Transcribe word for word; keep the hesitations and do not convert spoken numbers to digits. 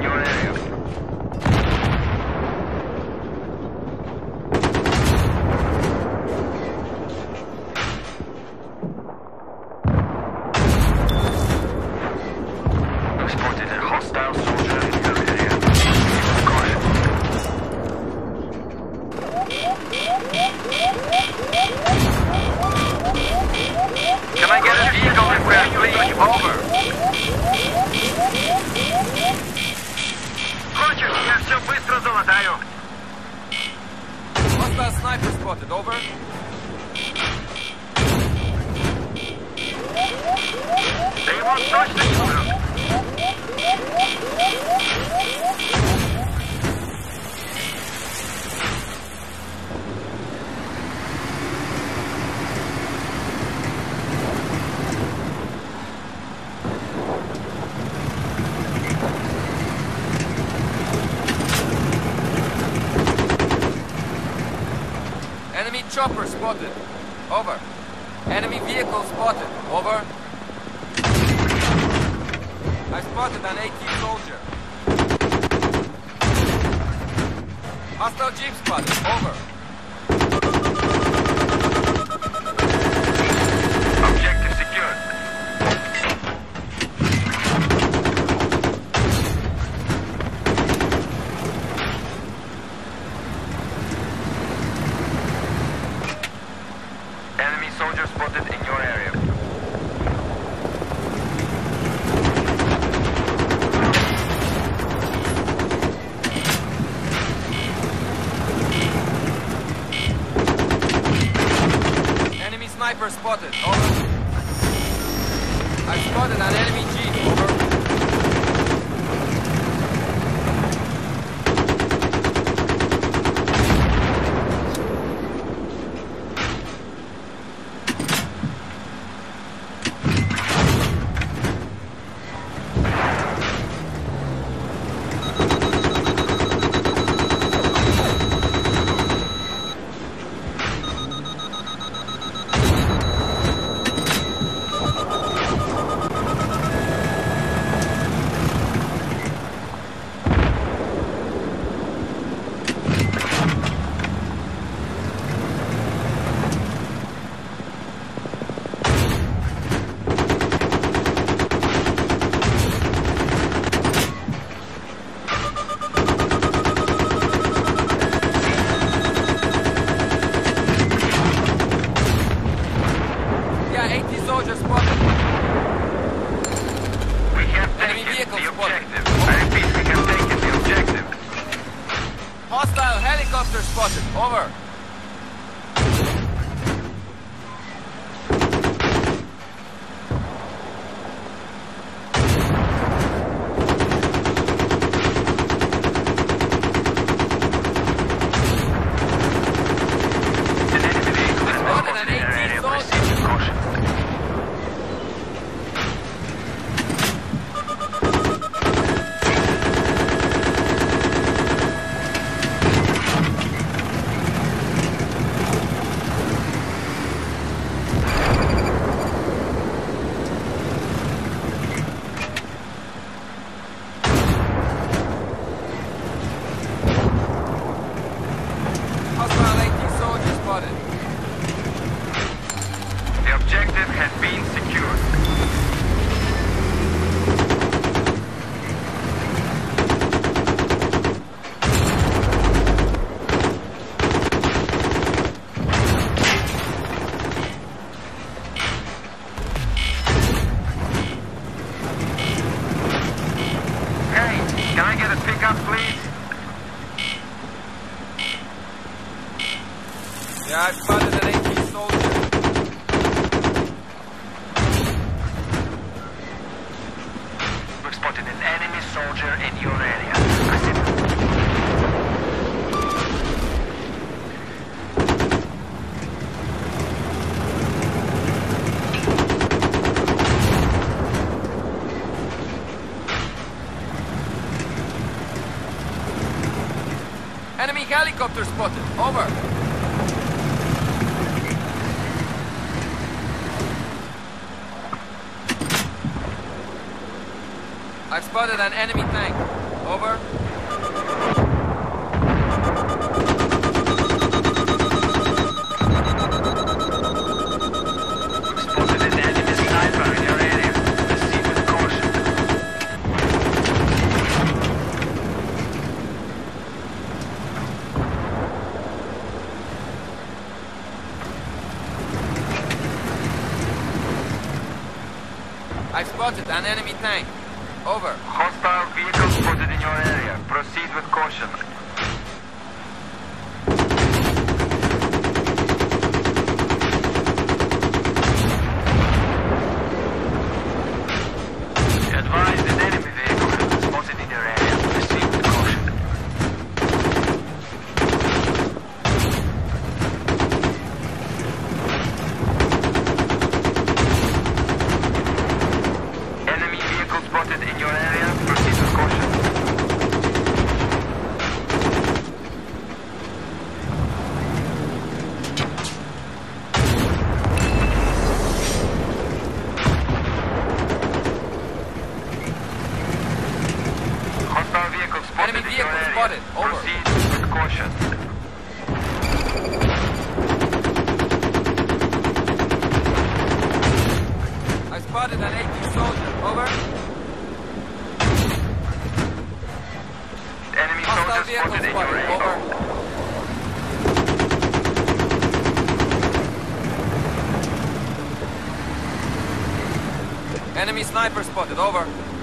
your area. We've spotted a hostile soldier in your area. Caution. Can I get a vehicle repair, please? Over. Roger, я все быстро залатаю. Hostile sniper spotted, over. Да его точно не убьют. Enemy chopper spotted. Over. Enemy vehicle spotted. Over. I spotted an AT soldier. Hostile jeep spotted. Over. Objective secured. Enemy soldier spotted in your area. Enemy sniper spotted. Over. I spotted an enemy jeep. Over. Soldier spotted. We have Enemy taken vehicle the spotted. objective. I repeat, we have taken the objective. Hostile helicopter spotted. Over. An enemy vehicle is Spotted spotted an in your AT area. soldier. Proceed with caution. Hostile AT soldier spotted. The objective has been secured. Hey, can I get a pickup, please? Yeah, I spotted an AT soldier. We've spotted an enemy soldier in your area. Proceed. Enemy helicopter spotted. Over. I've spotted an enemy tank. Over. Spotted an enemy sniper in your area. Proceed with caution. I've spotted an enemy tank. Over. Hostile vehicle spotted in your area. Proceed with caution. Advise an enemy vehicle has been spotted in your area. Proceed with caution. Enemy vehicle spotted in your area. Proceed with caution. Hostile vehicle spotted Enemy in your vehicle area. spotted. Over. Proceed with caution. I spotted an AT soldier. Over. Enemy Hostile soldier vehicle spotted in your spotted. area. Over. Enemy sniper spotted. Over.